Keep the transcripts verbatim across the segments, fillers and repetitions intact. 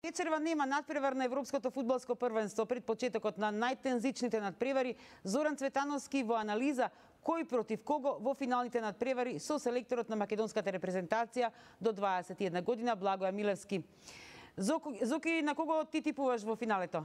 Вечерва нема надпревар на Европското фудбалско првенство пред почетокот на најтензичните надпревари. Зоран Цветановски во анализа кој против кого во финалните надпревари со селекторот на македонската репрезентација до дваесет и една година Благоја Милевски. Зоки, на кого ти типуваш во финалето?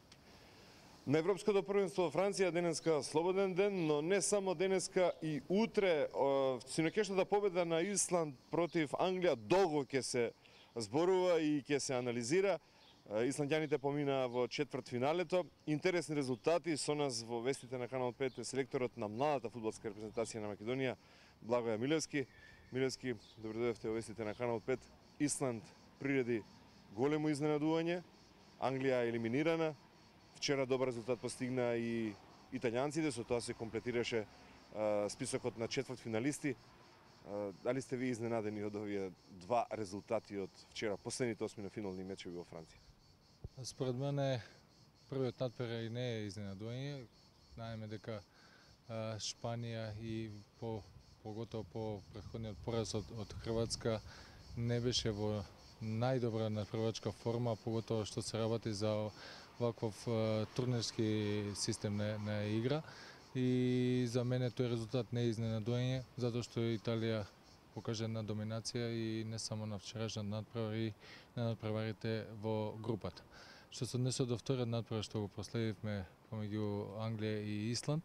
На Европското првенство во Франција денеска слободен ден, но не само денеска и утре синокешната победа на Исланд против Англија долго ќе се зборува и ќе се анализира. Исландјаните поминаа во четвртфиналето. Интересни резултати со нас во вестите на Канал пет е селекторот на младата фудбалска репрезентација на Македонија Благоја Милевски. Милевски, добродојавте во вестите на Канал пет. Исланд приреди големо изненадување. Англија елиминирана. Вчера добар резултат постигна и италијанците, со тоа се комплетираше списокот на четвртфиналисти. Дали сте ви изненадени од овие два резултати од вчера, последните осми на финални мечеви во Франција? Според мене првиот надпревар не е изненадување. Знаеме дека Шпанија и по поготово по претходниот пораз од, од Хрватска не беше во најдобра надпреварачка форма, поготово што се работи за ваков турнирски систем на, на игра. И за мене тој резултат не е изненадување, затоа што Италија покажа една доминација и не само на вчерашната надпревар и на надпреварите во групата. Што се однесе до вториот надпревар што го проследивме помеѓу Англија и Исланд,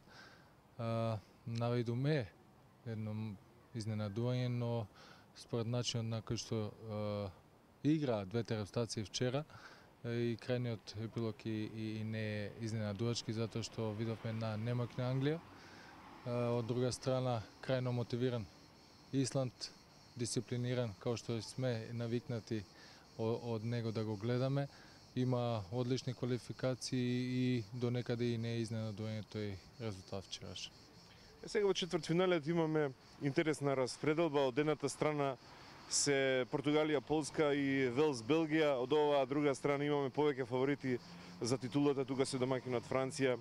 наведу ме едно изненадување, но според начинот на кој што игра двете репрезентации вчера, и крајниот епилог и, и не е изненадувачки, затоа што видовме една немоќна Англија. Од друга страна, крајно мотивиран Исланд, дисциплиниран, као што сме навикнати од него да го гледаме. Има одлични квалификации и до некаде и не е изненадување тој резултат вчераш. Е, сега во четвртфиналет имаме интересна распределба. Од едната страна се Португалија, Полска и Велс, Белгија. Од оваа друга страна имаме повеќе фаворити за титулата. Тука се домаќинот Франција,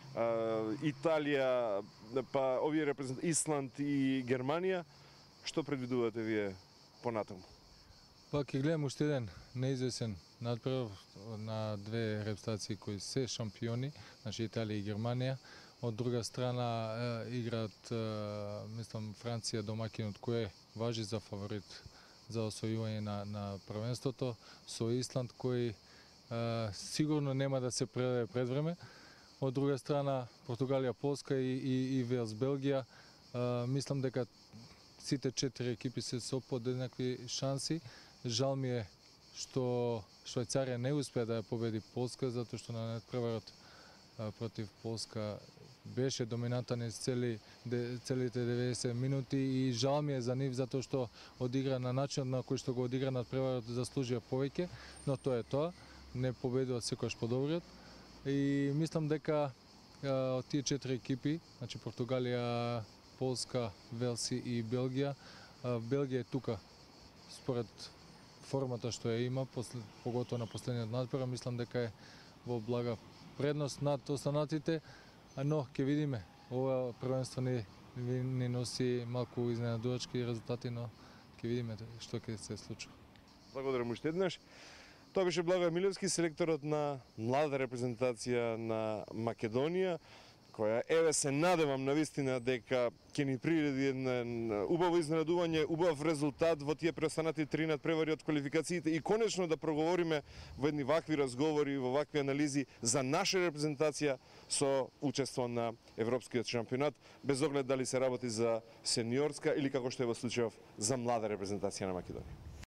Италија, па овие репрезент Исланд и Германија. Што предвидувате вие понатаму? Па ќе гледам уште еден неизвесен надпревар на две репрезентации кои се шампиони, значи Италија и Германија. Од друга страна играат, мислам, Франција домаќинот кој важи за фаворит за освојување на, на првенството, со Исланд кој е, сигурно нема да се предаде пред време. Од друга страна Португалија, Полска и, и, и Велс, Белгија. Е, мислам дека сите четири екипи се со подеднакви шанси. Жал ми е што Швајцарија не успеа да ја победи Полска, затоа што на надпреварот против Полска беше доминантен из цели, целите деветдесет минути и жал ми е за нив затоа што одигра на начинот на кој што го одигра надпреварот, заслужија повеќе, но тоа е тоа, не победува секогаш подобриот. И мислам дека од тие четири екипи, значи Португалија, Полска, Велси и Белгија, Белгија е тука според формата што ја има, поготово на последниот надпревар, мислам дека е во блага предност над останатите, но ќе видиме. Ова првенство ни, ни носи малку изненадувачки резултати, но ќе видиме што ќе се случи. Благодарам уште еднаш. Тоа беше Благоја Милевски, селекторот на младата репрезентација на Македонија, која еве се надевам навистина дека ќе ни приреди еден убаво изненадување, убав резултат во тие преостанати три надпревари од квалификациите и конечно да проговориме во едни вакви разговори, во вакви анализи за наша репрезентација со учество на Европскиот шампионат, без оглед дали се работи за сениорска или како што е во случајов за млада репрезентација на Македонија.